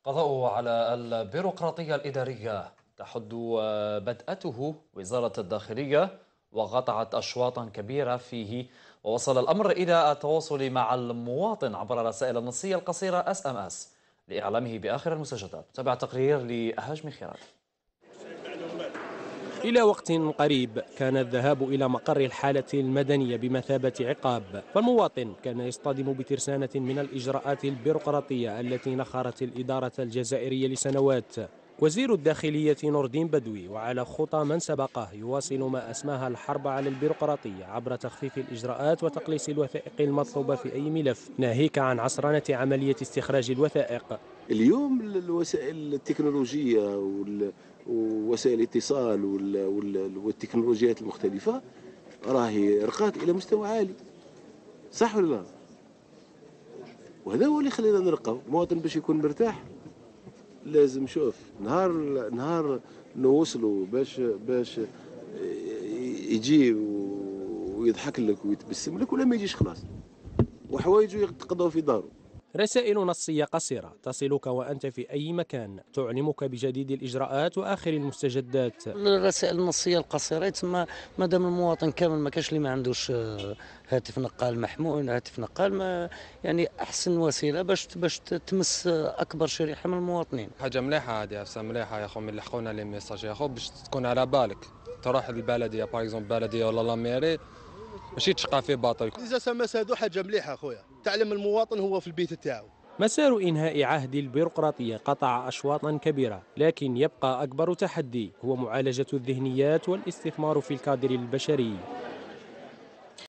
قضاء على البيروقراطية الإدارية تحد بدأته وزارة الداخلية، وقطعت أشواطا كبيرة فيه، ووصل الأمر إلى التواصل مع المواطن عبر رسائل النصية القصيرة SMS لإعلامه بآخر المستجدات. تابع تقرير لهاشم خيرات. إلى وقت قريب كان الذهاب إلى مقر الحالة المدنية بمثابة عقاب، فالمواطن كان يصطدم بترسانة من الإجراءات البيروقراطية التي نخرت الإدارة الجزائرية لسنوات. وزير الداخلية نور الدين بدوي وعلى خطى من سبقه يواصل ما أسماها الحرب على البيروقراطية عبر تخفيف الإجراءات وتقليص الوثائق المطلوبة في أي ملف، ناهيك عن عصرنة عملية استخراج الوثائق. اليوم الوسائل التكنولوجية ووسائل الاتصال والتكنولوجيات المختلفة راهي رقات إلى مستوى عالي، صح ولا لا؟ وهذا هو اللي خلينا نرقى. المواطن باش يكون مرتاح لازم شوف نهار نوصلوا باش يجي ويضحك لك ويتبسم لك، ولا ما يجيش خلاص وحوايجه يتقضوا في داره. رسائل نصية قصيرة تصلك وأنت في أي مكان، تعلمك بجديد الإجراءات وآخر المستجدات. الرسائل النصية القصيرة تسمى مادام المواطن كامل ما كاش اللي ما عندوش هاتف نقال محمول، هاتف نقال ما يعني أحسن وسيلة باش تمس أكبر شريحة من المواطنين. حاجة مليحة هذه، عفسة مليحة يا أخو، من لحقونا لي ميساج يا أخو باش تكون على بالك. تروح للبلدية باغ اكزومبل بلدية ولا لا ميري ماشي تشقى في باطل. إذا سمس هادو حاجة مليحة أخويا، تعلم المواطن هو في البيت تاعو. مسار إنهاء عهد البيروقراطية قطع أشواطا كبيرة، لكن يبقى أكبر تحدي هو معالجة الذهنيات والاستثمار في الكادر البشري.